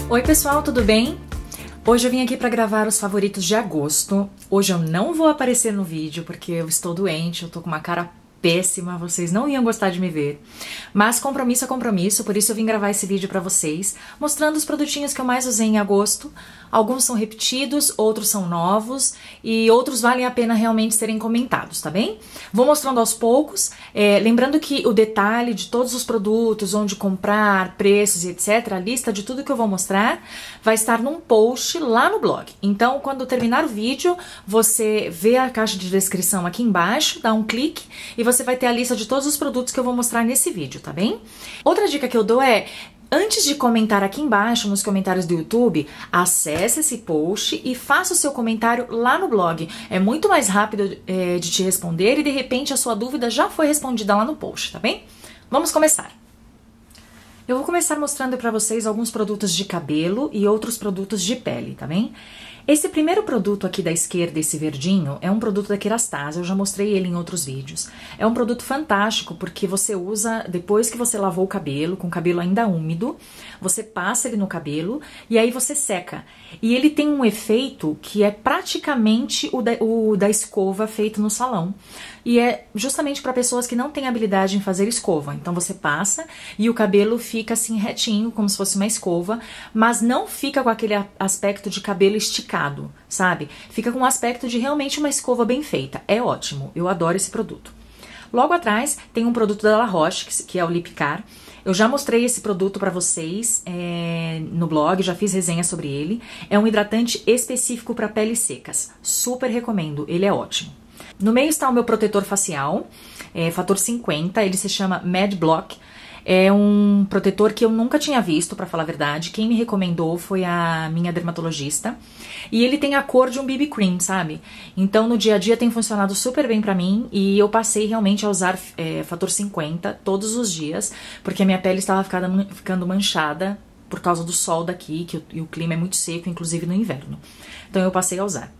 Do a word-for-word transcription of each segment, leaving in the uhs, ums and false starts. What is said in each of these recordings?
Oi pessoal, tudo bem? Hoje eu vim aqui para gravar os favoritos de agosto. Hoje eu não vou aparecer no vídeo porque eu estou doente, eu tô com uma cara péssima, vocês não iam gostar de me ver. Mas compromisso é compromisso, por isso eu vim gravar esse vídeo pra vocês, mostrando os produtinhos que eu mais usei em agosto. Alguns são repetidos, outros são novos e outros valem a pena realmente serem comentados, tá bem? Vou mostrando aos poucos, é, lembrando que o detalhe de todos os produtos, onde comprar, preços e etcétera, a lista de tudo que eu vou mostrar, vai estar num post lá no blog. Então, quando terminar o vídeo, você vê a caixa de descrição aqui embaixo, dá um clique e você vai ter a lista de todos os produtos que eu vou mostrar nesse vídeo, tá bem? Outra dica que eu dou é, antes de comentar aqui embaixo nos comentários do YouTube, acesse esse post e faça o seu comentário lá no blog. É muito mais rápido é, de te responder e de repente a sua dúvida já foi respondida lá no post, tá bem? Vamos começar! Eu vou começar mostrando para vocês alguns produtos de cabelo e outros produtos de pele, tá bem? Esse primeiro produto aqui da esquerda, esse verdinho, é um produto da Kerastase, eu já mostrei ele em outros vídeos. É um produto fantástico porque você usa depois que você lavou o cabelo, com o cabelo ainda úmido, você passa ele no cabelo e aí você seca. E ele tem um efeito que é praticamente o da, o da escova feito no salão. E é justamente para pessoas que não têm habilidade em fazer escova. Então você passa e o cabelo fica assim retinho, como se fosse uma escova, mas não fica com aquele aspecto de cabelo esticado, sabe? Fica com um aspecto de realmente uma escova bem feita. É ótimo, eu adoro esse produto. Logo atrás tem um produto da La Roche, que é o Lip Care. Eu já mostrei esse produto para vocês é, no blog, já fiz resenha sobre ele. É um hidratante específico para peles secas. Super recomendo, ele é ótimo. No meio está o meu protetor facial, é, fator cinquenta, ele se chama Mad Block. É um protetor que eu nunca tinha visto, pra falar a verdade. Quem me recomendou foi a minha dermatologista. E ele tem a cor de um B B cream, sabe? Então no dia a dia tem funcionado super bem pra mim. E eu passei realmente a usar é, fator cinquenta todos os dias, porque a minha pele estava ficando, ficando manchada por causa do sol daqui, que o, e o clima é muito seco, inclusive no inverno. Então eu passei a usar.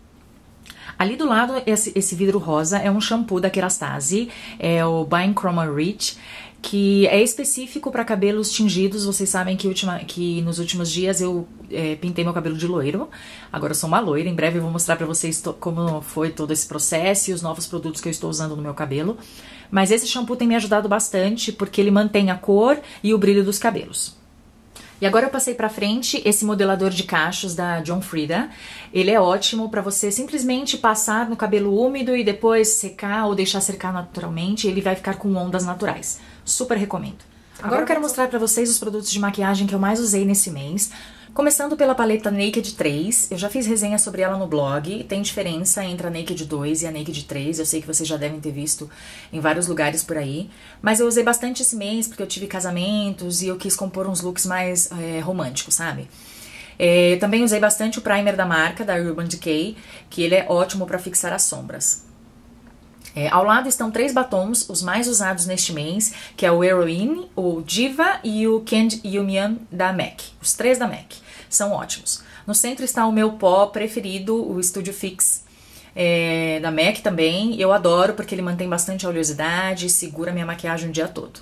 Ali do lado, esse, esse vidro rosa é um shampoo da Kerastase, é o Bine Chroma Rich, que é específico para cabelos tingidos. Vocês sabem que, ultima, que nos últimos dias eu é, pintei meu cabelo de loiro, agora eu sou uma loira. Em breve eu vou mostrar para vocês como foi todo esse processo e os novos produtos que eu estou usando no meu cabelo. Mas esse shampoo tem me ajudado bastante porque ele mantém a cor e o brilho dos cabelos. E agora eu passei pra frente esse modelador de cachos da John Frieda. Ele é ótimo pra você simplesmente passar no cabelo úmido e depois secar ou deixar secar naturalmente. Ele vai ficar com ondas naturais. Super recomendo. Agora eu quero mostrar pra vocês os produtos de maquiagem que eu mais usei nesse mês. Começando pela paleta Naked três, eu já fiz resenha sobre ela no blog, tem diferença entre a Naked dois e a Naked três, eu sei que vocês já devem ter visto em vários lugares por aí, mas eu usei bastante esse mês porque eu tive casamentos e eu quis compor uns looks mais é, românticos, sabe? É, eu também usei bastante o primer da marca, da Urban Decay, que ele é ótimo para fixar as sombras. É, ao lado estão três batons, os mais usados neste mês, que é o Heroine, o Diva e o Candy Yumian da MAC. Os três da MAC são ótimos. No centro está o meu pó preferido, o Studio Fix é, da MAC também. Eu adoro porque ele mantém bastante oleosidade e segura minha maquiagem o dia todo.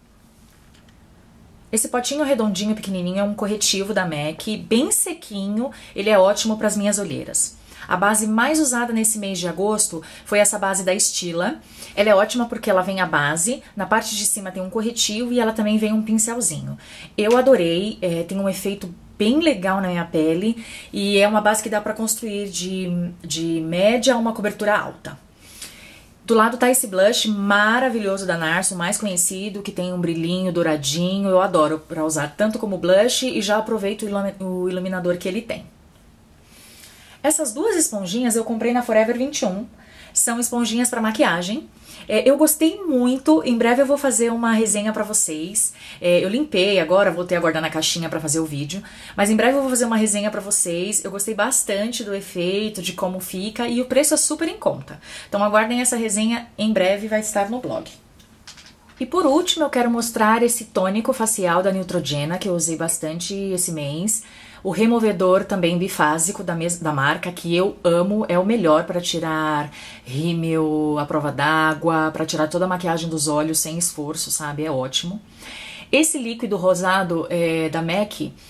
Esse potinho redondinho, pequenininho, é um corretivo da MAC, bem sequinho, ele é ótimo para as minhas olheiras. A base mais usada nesse mês de agosto foi essa base da Stila. Ela é ótima porque ela vem a base, na parte de cima tem um corretivo e ela também vem um pincelzinho. Eu adorei, é, tem um efeito bem legal na minha pele e é uma base que dá pra construir de, de média a uma cobertura alta. Do lado tá esse blush maravilhoso da Nars, o mais conhecido, que tem um brilhinho douradinho. Eu adoro pra usar tanto como blush e já aproveito o iluminador que ele tem. Essas duas esponjinhas eu comprei na Forever vinte e um, são esponjinhas para maquiagem. É, eu gostei muito, em breve eu vou fazer uma resenha pra vocês. É, eu limpei agora, vou ter aguardar na caixinha pra fazer o vídeo, mas em breve eu vou fazer uma resenha pra vocês. Eu gostei bastante do efeito, de como fica e o preço é super em conta. Então aguardem essa resenha, em breve vai estar no blog. E por último eu quero mostrar esse tônico facial da Neutrogena, que eu usei bastante esse mês. O removedor também bifásico da, da marca, que eu amo, é o melhor para tirar rímel, a prova d'água, para tirar toda a maquiagem dos olhos sem esforço, sabe? É ótimo. Esse líquido rosado é, da MAC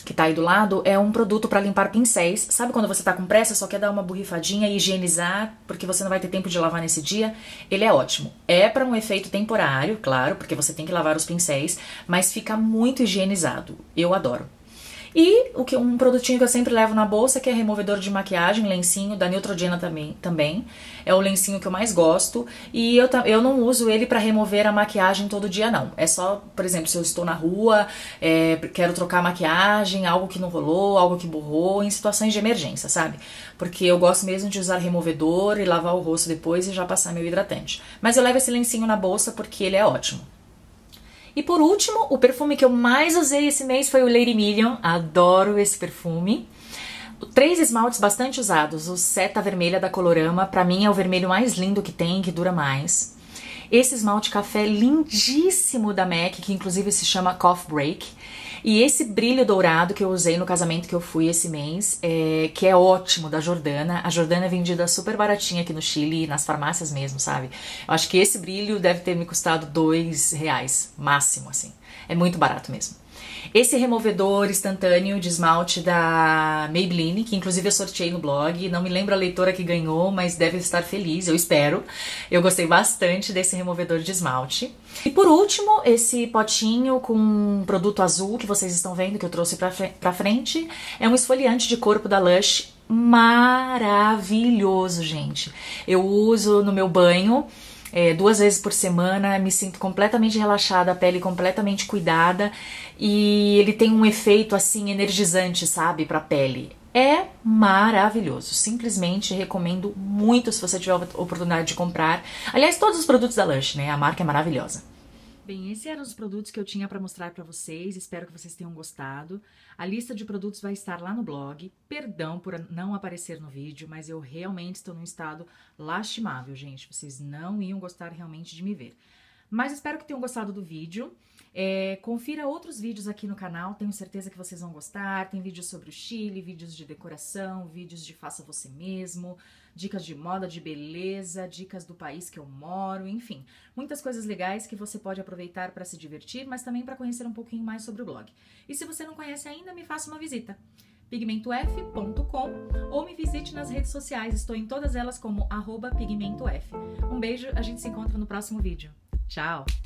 que tá aí do lado, é um produto pra limpar pincéis. Sabe quando você tá com pressa, só quer dar uma borrifadinha e higienizar, porque você não vai ter tempo de lavar nesse dia? Ele é ótimo. É pra um efeito temporário, claro, porque você tem que lavar os pincéis, mas fica muito higienizado. Eu adoro. E o que, um produtinho que eu sempre levo na bolsa, que é removedor de maquiagem, lencinho, da Neutrogena também, também. É o lencinho que eu mais gosto. E eu, eu não uso ele pra remover a maquiagem todo dia, não. É só, por exemplo, se eu estou na rua, é, quero trocar a maquiagem, algo que não rolou, algo que borrou, em situações de emergência, sabe? Porque eu gosto mesmo de usar removedor e lavar o rosto depois e já passar meu hidratante. Mas eu levo esse lencinho na bolsa porque ele é ótimo. E por último, o perfume que eu mais usei esse mês foi o Lady Million. Adoro esse perfume. Três esmaltes bastante usados. O Seta Vermelha da Colorama, pra mim é o vermelho mais lindo que tem, que dura mais. Esse esmalte café lindíssimo da MAC, que inclusive se chama Coffee Break. E esse brilho dourado que eu usei no casamento que eu fui esse mês, é, que é ótimo, da Jordana. A Jordana é vendida super baratinha aqui no Chile, nas farmácias mesmo, sabe? Eu acho que esse brilho deve ter me custado dois reais, máximo, assim. É muito barato mesmo. Esse removedor instantâneo de esmalte da Maybelline, que inclusive eu sorteei no blog, não me lembro a leitora que ganhou, mas deve estar feliz, eu espero. Eu gostei bastante desse removedor de esmalte. E por último, esse potinho com um produto azul que vocês estão vendo, que eu trouxe pra, pra frente, é um esfoliante de corpo da Lush, maravilhoso, gente. Eu uso no meu banho, É, duas vezes por semana, me sinto completamente relaxada, a pele completamente cuidada e ele tem um efeito assim energizante, sabe, pra pele. É maravilhoso, simplesmente recomendo muito se você tiver a oportunidade de comprar. Aliás, todos os produtos da Lush, né, a marca é maravilhosa. Bem, esses eram os produtos que eu tinha para mostrar para vocês, espero que vocês tenham gostado. A lista de produtos vai estar lá no blog. Perdão por não aparecer no vídeo, mas eu realmente estou num estado lastimável, gente. Vocês não iam gostar realmente de me ver. Mas espero que tenham gostado do vídeo. É, confira outros vídeos aqui no canal, tenho certeza que vocês vão gostar. Tem vídeos sobre o Chile, vídeos de decoração, vídeos de faça você mesmo, dicas de moda, de beleza, dicas do país que eu moro, enfim. Muitas coisas legais que você pode aproveitar para se divertir, mas também para conhecer um pouquinho mais sobre o blog. E se você não conhece ainda, me faça uma visita. pigmento f ponto com ou me visite nas redes sociais, estou em todas elas como arroba pigmentof. Um beijo, a gente se encontra no próximo vídeo. Tchau!